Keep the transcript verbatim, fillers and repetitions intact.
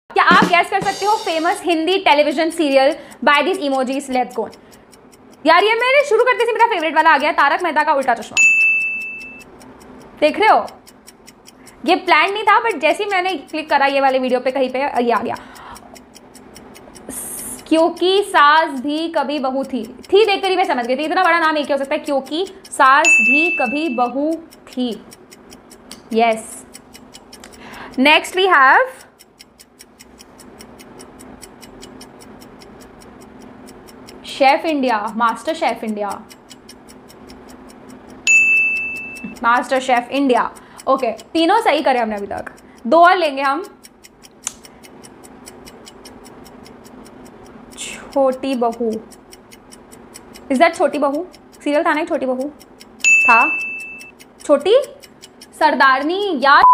क्या आप गैस कर सकते हो famous Hindi television serial by this emojis? Let's go. यार ये मैंने शुरू करते से मेरा फेवरेट वाला आ गया, तारक मेहता का उल्टा चश्मा। देख रहे हो, ये प्लान नहीं था, बट जैसे ही मैंने क्लिक करा ये वाले वीडियो पे कहीं पे ये आ गया। क्योंकि सास भी कभी बहू थी थी देखकर ही मैं समझ गई थी इतना बड़ा नाम एक ही हो सकता है, क्योंकि सास भी कभी बहू थी। Yes, next we have chef India, master chef India, master chef India. Okay, तीनों सही करे हमने अभी तक, दो और लेंगे हम। छोटी बहू, इज दैट छोटी बहू? सीरियल था ना छोटी बहू था, छोटी सरदारनी यार।